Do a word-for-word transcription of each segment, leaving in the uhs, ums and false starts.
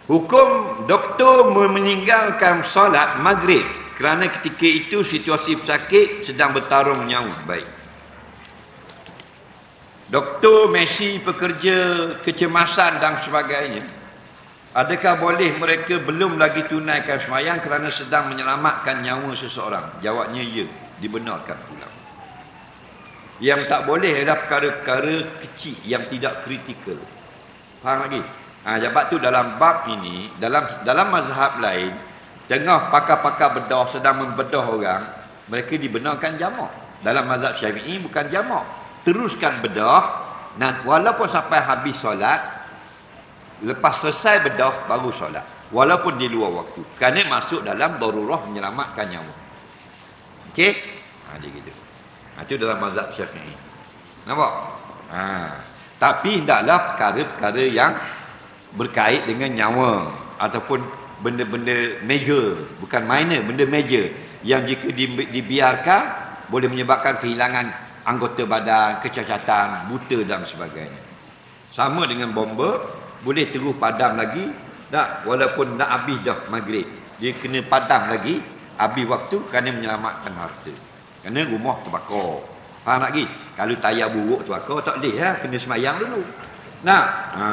Hukum doktor meninggalkan solat maghrib kerana ketika itu situasi pesakit sedang bertarung nyawa. Baik. Doktor Messi pekerja kecemasan dan sebagainya. Adakah boleh mereka belum lagi tunaikan sembahyang kerana sedang menyelamatkan nyawa seseorang? Jawabnya ya, dibenarkan pula. Yang tak boleh adalah perkara-perkara kecil yang tidak kritikal. Faham lagi? Ha, sebab tu dalam bab ini, dalam dalam mazhab lain, tengah pakar-pakar bedah sedang membedah orang, mereka dibenarkan jamak. Dalam mazhab Syafi'i bukan jamak. Teruskan bedah, nah, walaupun sampai habis solat, lepas selesai bedah baru solat, walaupun di luar waktu, kerana masuk dalam darurah menyelamatkan nyawa. Okey? Ha, dia gitu. Ha, itu dalam mazhab Syafi'i. Nampak? Ha, tapi hendaklah perkara-perkara yang berkait dengan nyawa ataupun benda-benda major, bukan minor, benda major yang jika dibiarkan boleh menyebabkan kehilangan anggota badan, kecacatan, buta dan sebagainya. Sama dengan bomba, boleh terus padam lagi tak, walaupun nak habis dah maghrib, dia kena padam lagi habis waktu kerana menyelamatkan harta, kerana rumah terbakar. Faham lagi? Kalau tayar buruk terbakar tak boleh ya, kena semayang dulu. Nah, ha.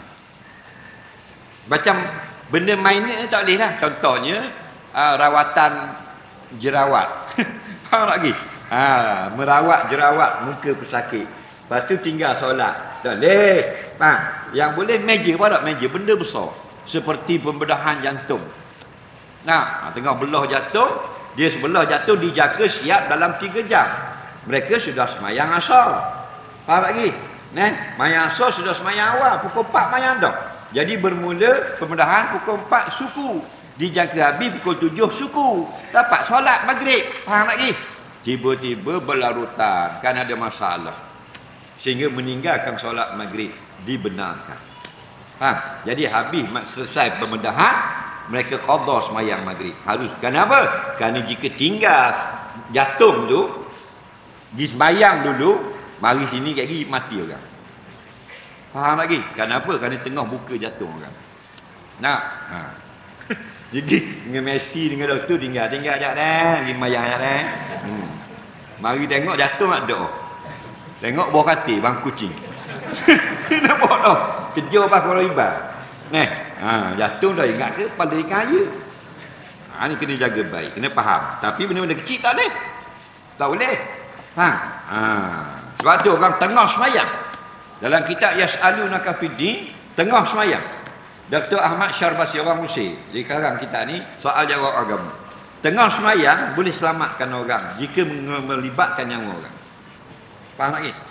Macam benda minor tak boleh lah. Contohnya uh, rawatan jerawat. Faham lagi? Ha, merawat jerawat muka pesakit. Lepas tu tinggal solat. Tak boleh. Faham? Yang boleh meja apa tak? Meja benda besar. Seperti pembedahan jantung. Nah, tengah belah jantung, dia sebelah jantung dijaga siap dalam tiga jam. Mereka sudah semayang asar. Faham lagi? Nah, mayang asar sudah semayang awal. Pukul empat mayang dah. Jadi bermula pembedahan pukul empat suku. Dijaga habis pukul tujuh suku. Dapat solat maghrib. Faham lagi? Tiba-tiba berlarutan. Kan ada masalah. Sehingga meninggalkan solat maghrib. Dibenarkan. Faham? Jadi habis selesai pembedahan, mereka qadha semayang maghrib. Harus. Kenapa? Kerana jika tinggal jantung tu, disemayang dulu, mari sini lagi mati orang. Faham lagi? Kenapa? Kerana tengah buka jatuh orang. Nak? Ha. Jadi dengan Messi dengan doktor tinggal tinggal ajak dah, pergi mayang ajak dah. Hmm. Mari tengok jatuh mak doa. Tengok bawah katil bang kucing. Nampak tak? Kejar pas kalau ibar. Nah, ha, jatuh dah ingat ke pada ikan air. Ha, ni kena jaga baik, kena faham. Tapi benda-benda kecil tak boleh. Tak boleh. Faham? Ha. Sebab tu orang tengah semayang. Dalam kitab Yas'alunaka Fiddin, tengah semayang, Doktor Ahmad Syarbasi orang Mesir, di karang kita ni soal jawab agama. Tengah semayang boleh selamatkan orang jika melibatkan nyawa orang. Faham lagi?